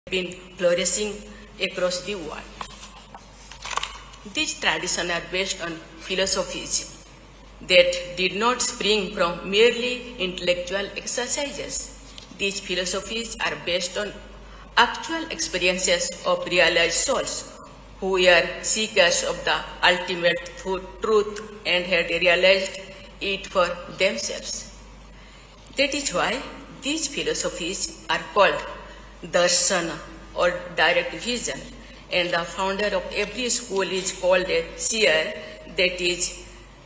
been flourishing across the world. These traditions are based on philosophies that did not spring from merely intellectual exercises. These philosophies are based on actual experiences of realized souls who were seekers of the ultimate truth and had realized it for themselves. That is why these philosophies are called darsana or direct vision, and the founder of every school is called a seer, that is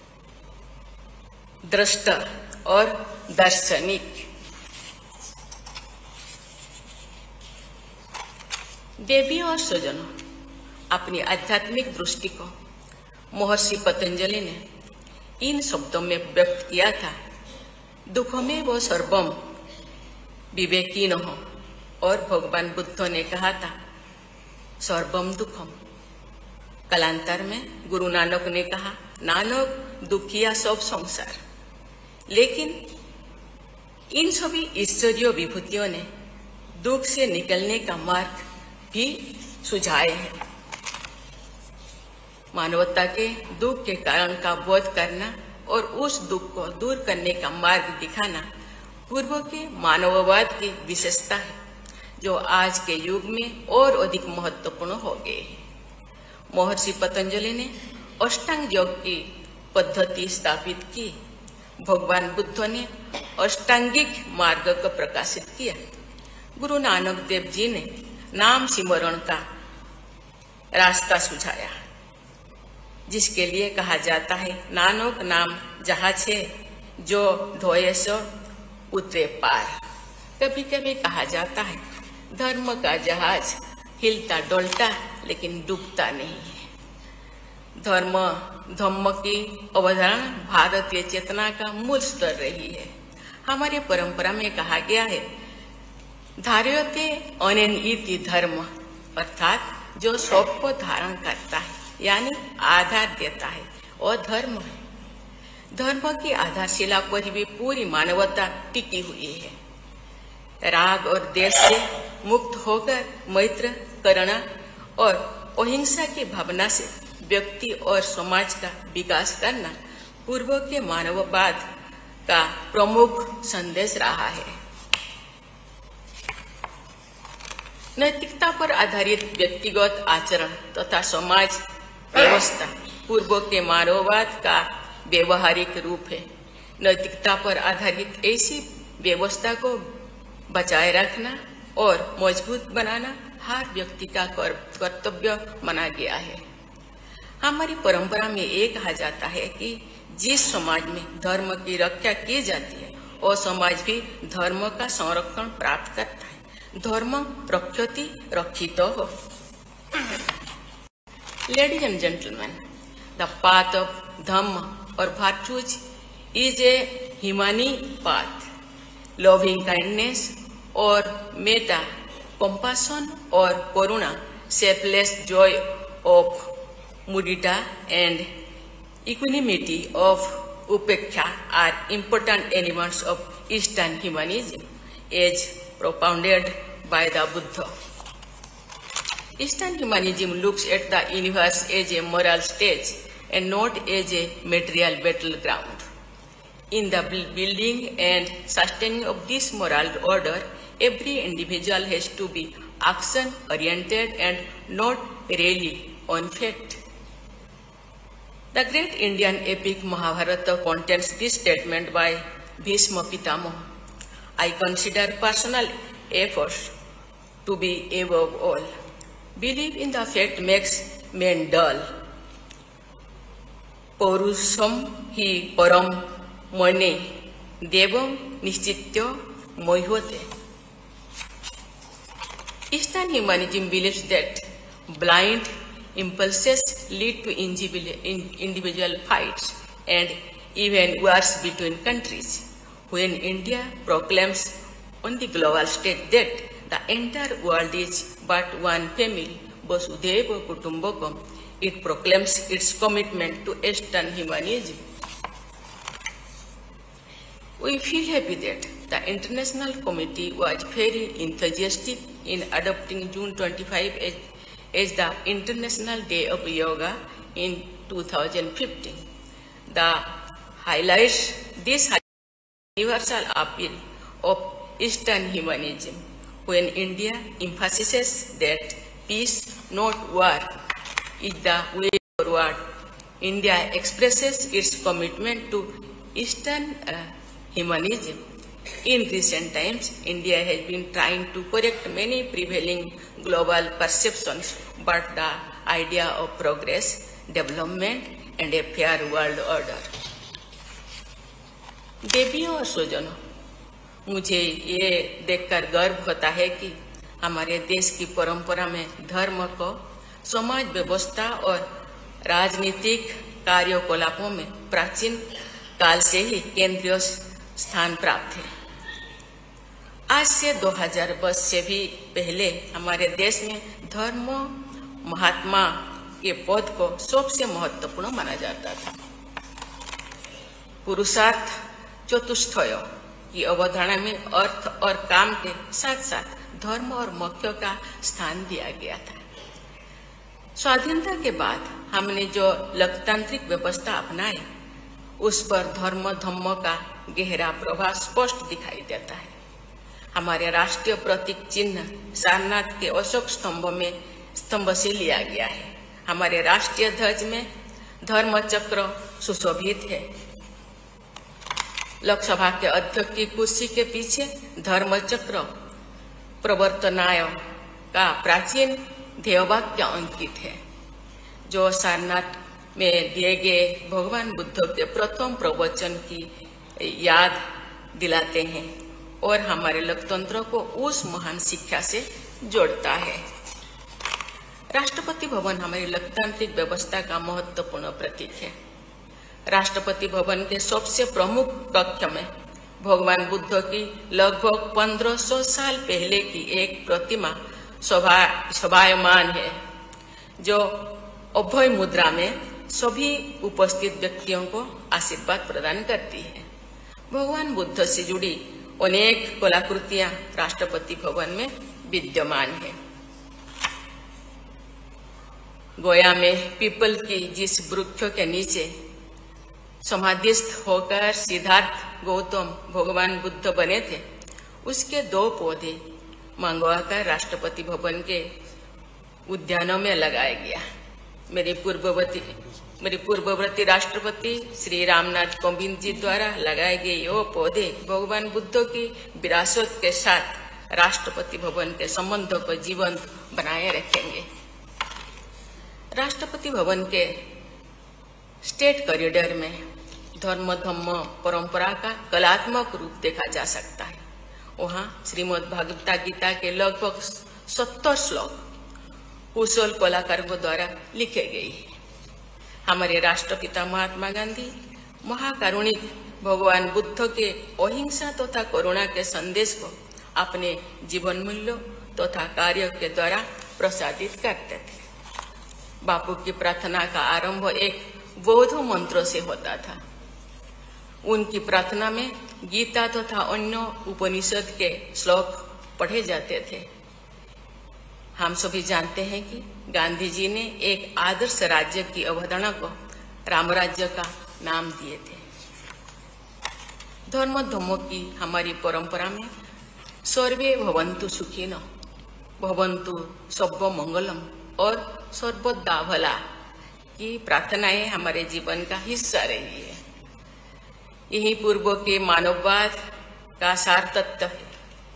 drashta or darshanik. देवी और स्वजनों, अपनी आध्यात्मिक दृष्टि को महर्षि पतंजलि ने इन शब्दों में व्यक्त किया था, दुखमें वो सर्वम विवेकिनः, और भगवान बुद्ध ने कहा था सर्वम दुखम। कालांतर में गुरु नानक ने कहा नानक दुखिया सब संसार। लेकिन इन सभी ईश्वरीय विभूतियों ने दुख से निकलने का मार्ग भी सुझाए हैं। मानवता के दुख के कारण का बोध करना और उस दुख को दूर करने का मार्ग दिखाना पूर्व के मानववाद की विशेषता है, जो आज के युग में और अधिक महत्वपूर्ण हो गए हैं। महर्षि पतंजलि ने अष्टांग योग की पद्धति स्थापित की। भगवान बुद्ध ने अष्टांगिक मार्ग को प्रकाशित किया। गुरु नानक देव जी ने नाम सिमरण का रास्ता सुझाया, जिसके लिए कहा जाता है नानक नाम जहाज है जो धोए सो उतरे पार। कभी कभी कहा जाता है धर्म का जहाज हिलता डोलता लेकिन डूबता नहीं है। धम्म की अवधारणा भारतीय चेतना का मूल स्तर रही है। हमारी परंपरा में कहा गया है धार्यते अनेन इति धर्म, अर्थात जो सबको धारण करता है यानी आधार देता है और धर्म है। धर्म की आधारशिला पर भी पूरी मानवता टिकी हुई है। राग और द्वेष से मुक्त होकर मैत्र करना और अहिंसा की भावना से व्यक्ति और समाज का विकास करना पूर्व के मानववाद का प्रमुख संदेश रहा है। नैतिकता पर आधारित व्यक्तिगत आचरण तथा समाज व्यवस्था पूर्व के मानववाद का व्यवहारिक रूप है। नैतिकता पर आधारित ऐसी व्यवस्था को बचाए रखना और मजबूत बनाना हर व्यक्ति का कर्तव्य माना गया है। हमारी परंपरा में ये कहा जाता है कि जिस समाज में धर्म की रक्षा की जाती है वो समाज भी धर्म का संरक्षण प्राप्त करता है। धर्म रक्षति रक्षितो हो। Ladies and gentlemen, the path of Dhamma or virtues is a humane path. Loving kindness or metta, compassion or karuna, selfless joy of mudita and equanimity of upekkha are important elements of Eastern humanism as propounded by the Buddha. Eastern humanism looks at the universe as a moral stage and not as a material battleground. In the building and sustaining of this moral order, every individual has to be action-oriented and not really on fate. The great Indian epic Mahabharata contains this statement by Bhishma Pitamaha. I consider personal efforts to be above all. Belief in the fact makes men dull. Paurusham hi param mane devam nishchitya mohote. Eastern humanism believes that blind impulses lead to individual fights and even wars between countries. When India proclaims on the global stage that the entire world is but one family, Vasudhaiva Kutumbakam, it proclaims its commitment to Eastern humanism. We feel happy that the International Committee was very enthusiastic in adopting June 25 as the International Day of Yoga in 2015. This universal appeal of Eastern humanism, when India emphasizes that peace, not war, is the way forward. India expresses its commitment to Eastern humanism. In recent times, India has been trying to correct many prevailing global perceptions about the idea of progress, development, and a fair world order. देवियों और स्वजनों, मुझे ये देखकर गर्व होता है कि हमारे देश की परंपरा में धर्म को समाज व्यवस्था और राजनीतिक कार्यकलापों में प्राचीन काल से ही केंद्रीय स्थान प्राप्त है। आज से 2000 वर्ष से भी पहले हमारे देश में धर्म महात्मा के पद को सबसे महत्वपूर्ण माना जाता था। पुरुषार्थ चतुष्टय की अवधारणा में अर्थ और काम के साथ साथ धर्म और मोक्ष का स्थान दिया गया था। स्वाधीनता के बाद हमने जो लोकतांत्रिक व्यवस्था अपनाई, उस पर धर्म धम्म का गहरा प्रभाव स्पष्ट दिखाई देता है। हमारे राष्ट्रीय प्रतीक चिन्ह सारनाथ के अशोक स्तंभ से लिया गया है। हमारे राष्ट्रीय ध्वज में धर्म चक्र सुशोभित है। लोकसभा के अध्यक्ष की कुर्सी के पीछे धर्म चक्र प्रवर्तनाय का प्राचीन ध्येयवाक्य अंकित है, जो सारनाथ में दिए गए भगवान बुद्ध के प्रथम प्रवचन की याद दिलाते हैं और हमारे लोकतंत्र को उस महान शिक्षा से जोड़ता है। राष्ट्रपति भवन हमारी लोकतांत्रिक व्यवस्था का महत्वपूर्ण प्रतीक है। राष्ट्रपति भवन के सबसे प्रमुख कक्ष में भगवान बुद्ध की लगभग 1500 साल पहले की एक प्रतिमा शोभायमान है, जो अभय मुद्रा में सभी उपस्थित व्यक्तियों को आशीर्वाद प्रदान करती है। भगवान बुद्ध से जुड़ी अनेक कलाकृतियां राष्ट्रपति भवन में विद्यमान है। गोया में पीपल की जिस वृक्ष के नीचे समाधिस्थ होकर सिद्धार्थ गौतम भगवान बुद्ध बने थे, उसके 2 पौधे मंगवाकर राष्ट्रपति भवन के उद्यानों में लगाया गया। मेरे पूर्ववर्ती राष्ट्रपति श्री रामनाथ कोविंद जी द्वारा लगाए गए ये पौधे भगवान बुद्ध की विरासत के साथ राष्ट्रपति भवन के संबंधों को जीवंत बनाए रखेंगे। राष्ट्रपति भवन के स्टेट कॉरिडोर में धर्म धम्म परंपरा का कलात्मक रूप देखा जा सकता है। वहाँ श्रीमद् भागवत गीता के लगभग 70 श्लोक कुशल कलाकारों द्वारा लिखे गए हैं। हमारे राष्ट्रपिता महात्मा गांधी महाकारुणिक भगवान बुद्ध के अहिंसा तथा करुणा के संदेश को अपने जीवन मूल्यों तथा कार्यों के द्वारा प्रसारित करते थे। बापू की प्रार्थना का आरंभ एक बौद्ध मंत्रों से होता था। उनकी प्रार्थना में गीता तथा अन्य उपनिषद के श्लोक पढ़े जाते थे। हम सभी जानते हैं कि गांधी जी ने एक आदर्श राज्य की अवधारणा को रामराज्य का नाम दिए थे। धर्म धम्मों की हमारी परंपरा में सर्वे भवन्तु सुखिनो, भवन्तु सब्ब मंगलम और सर्वदा भला की प्रार्थनाएं हमारे जीवन का हिस्सा रही है। यही पूर्व के मानववाद का सार तत्व है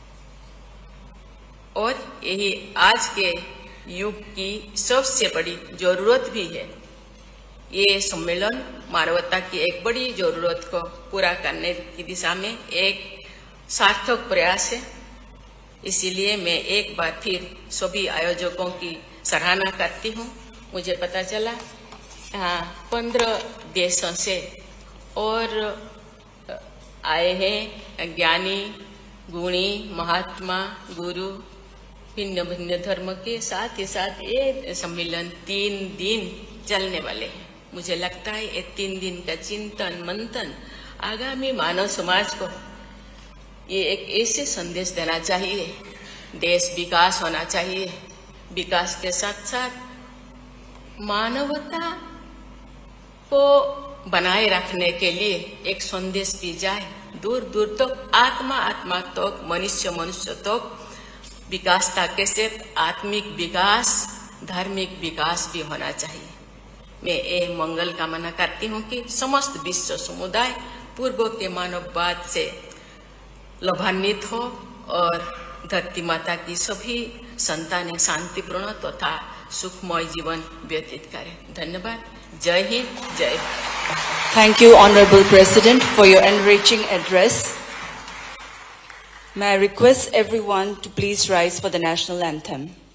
और यही आज के युग की सबसे बड़ी जरूरत भी है। ये सम्मेलन मानवता की एक बड़ी जरूरत को पूरा करने की दिशा में एक सार्थक प्रयास है। इसीलिए मैं एक बार फिर सभी आयोजकों की सराहना करती हूँ। मुझे पता चला 15 देशों से और आए हैं ज्ञानी, गुणी, महात्मा, गुरु, भिन्न भिन्न धर्म के। साथ ही साथ ये सम्मेलन 3 दिन चलने वाले हैं। मुझे लगता है ये 3 दिन का चिंतन मंथन आगामी मानव समाज को ये एक ऐसे संदेश देना चाहिए, देश विकास होना चाहिए, विकास के साथ साथ मानवता को बनाए रखने के लिए एक संदेश दी जाए, दूर दूर तक, आत्मा तक, मनुष्य तक विकासता के साथ आत्मिक विकास, धार्मिक विकास भी होना चाहिए। मैं ये मंगल कामना करती हूँ कि समस्त विश्व समुदाय पूर्व के मानववाद से लाभान्वित हो और धरती माता की सभी संतानें शांतिपूर्ण तथा सुखमय जीवन व्यतीत करें। धन्यवाद। जय हिंद, जय Bharat. Thank you, Honorable President, for your enriching address. May I request everyone to please rise for the national anthem.